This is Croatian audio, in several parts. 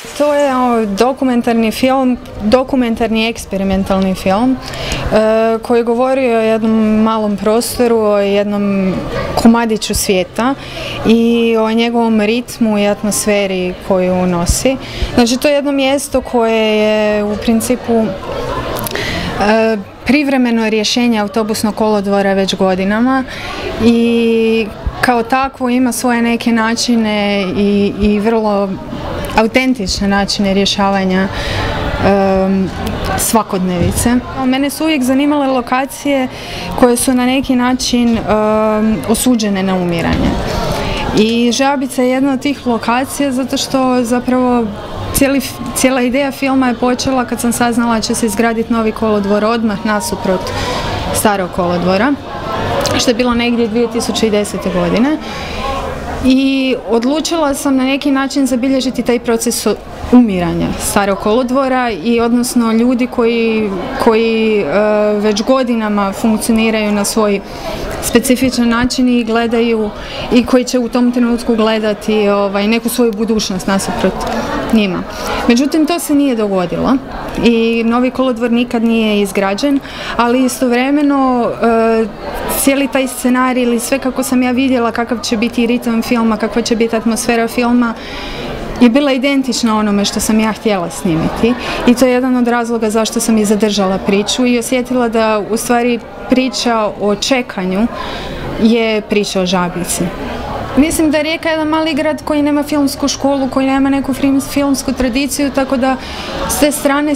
To je dokumentarni film, dokumentarni eksperimentalni film koji govori o jednom malom prostoru, o jednom komadiću svijeta i o njegovom ritmu i atmosferi koju unosi. Znači, to je jedno mjesto koje je u principu privremeno rješenje autobusnog kolodvora već godinama i kao takvo ima svoje neke načine i vrlo autentične načine rješavanja svakodnevice. Mene su uvijek zanimale lokacije koje su na neki način osuđene na umiranje. I Žabica je jedna od tih lokacija zato što zapravo cijela ideja filma je počela kad sam saznala da će se izgraditi novi kolodvor odmah nasuprot starog kolodvora, što je bilo negdje 2010. godine. I odlučila sam na neki način zabilježiti taj proces umiranja starog kolodvora i odnosno ljudi koji već godinama funkcioniraju na svoj specifičan način i gledaju i koji će u tom trenutku gledati neku svoju budućnost nasuprot njima. Međutim, to se nije dogodilo i novi kolodvor nikad nije izgrađen, ali istovremeno cijeli taj scenarij ili sve kako sam ja vidjela kakav će biti ritam filma, kakva će biti atmosfera filma, je bila identična onome što sam ja htjela snimiti i to je jedan od razloga zašto sam i zadržala priču i osjetila da u stvari priča o čekanju je priča o Žabici. Mislim da je Rijeka jedan mali grad koji nema filmsku školu, koji nema neku filmsku tradiciju, tako da s te strane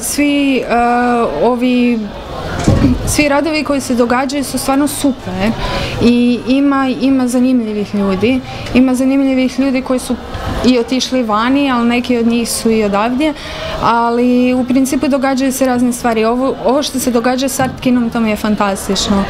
svi radovi koji se događaju su stvarno super i ima zanimljivih ljudi. Ima zanimljivih ljudi koji su i otišli vani, ali neki od njih su i odavdje, ali u principu događaju se razne stvari. Ovo što se događa s art kinom, to mi je fantastično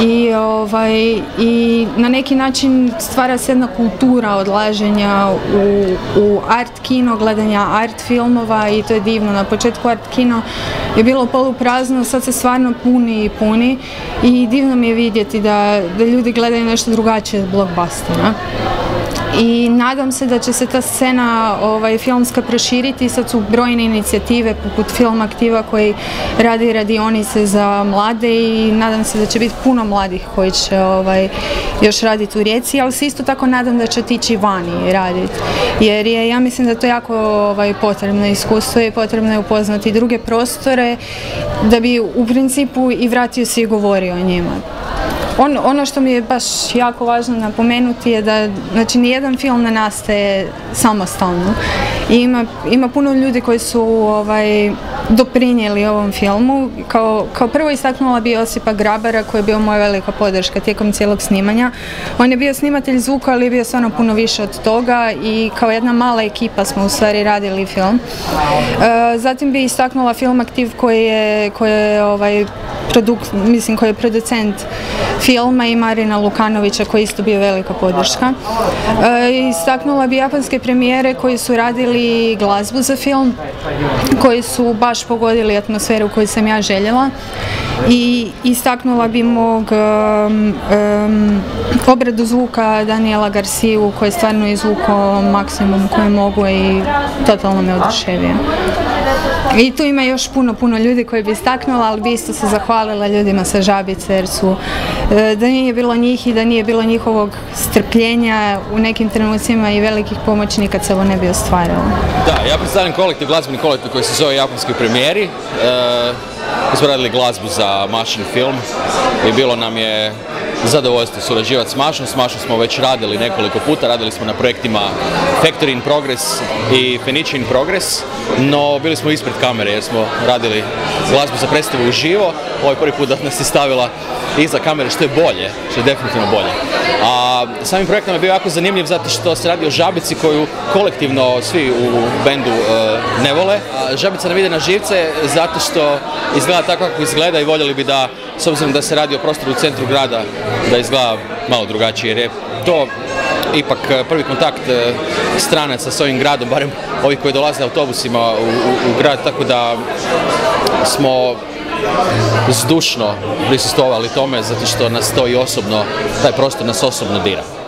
i na neki način stvara se jedna kultura odlaženja u art kino, gledanja art filmova i to je divno. Na početku art kino je bilo poluprazno, sad se stvarno puni i puni i divno mi je vidjeti da ljudi gledaju nešto drugačije od blockbustera. I nadam se da će se ta scena filmska proširiti. Sad su brojne inicijative poput Film Aktiva koji radi radionice za mlade i nadam se da će biti puno mladih koji će još raditi u Rijeci, ali se isto tako nadam da će otići vani raditi. Jer ja mislim da to je jako potrebno iskustvo i potrebno je upoznati druge prostore da bi u principu i vratio se i govorio o njima. Ono što mi je baš jako važno napomenuti je da nijedan film ne nastaje samostalno. Ima puno ljudi koji su doprinijeli ovom filmu. Kao prvo istaknula bi Josipa Grabara koji je bio moja velika podrška tijekom cijelog snimanja. On je bio snimatelj zvuka, ali je bio stvarno puno više od toga i kao jedna mala ekipa smo u stvari radili film. Zatim bi istaknula Film Aktiv koji je producent filma i Marina Lukanovića koji je isto bio velika podrška. Istaknula bi japanske premijere koji su radili glazbu za film, koji su baš pogodili atmosferu koju sam ja željela i istaknula bi mog obradu zvuka Daniela Garciju koji je stvarno izvukao maksimum koji mogu i totalno me oduševio. I tu ima još puno ljudi koji bi istaknula, ali bi isto se zahvalila ljudima sa Žabice jer da nije bilo njih i da nije bilo njihovog strpljenja u nekim trenucima i velikih pomoćnika se ovo ne bi ostvarilo. Da, ja predstavljam glazbeni kolektiv koji se zove Japanski premijeri. Mi smo radili glazbu za Mašin film i bilo nam je zadovoljstvo surađivati s Mašom. S Mašom smo već radili nekoliko puta, radili smo na projektima Factory in Progress i Fenici in Progress, no bili smo ispred kamere jer smo radili glazbu za predstavu uživo. Ovo je prvi put da nas je stavila iza kamere, što je bolje, što je definitivno bolje. A samim projektom je bio jako zanimljiv zato što se radi o Žabici koju kolektivno svi u bendu ne vole. Žabica nam ide na živce zato što izgleda tako kako izgleda i voljeli bi da, s obzirom da se radi o prostoru u centru grada, da izgleda malo drugačije jer je to ipak prvi kontakt stranaca s ovim gradom, barem ovih koji dolaze autobusima u grad, tako da smo zdušno prisustvovali tome zato što nas to i osobno, taj prostor nas osobno dira.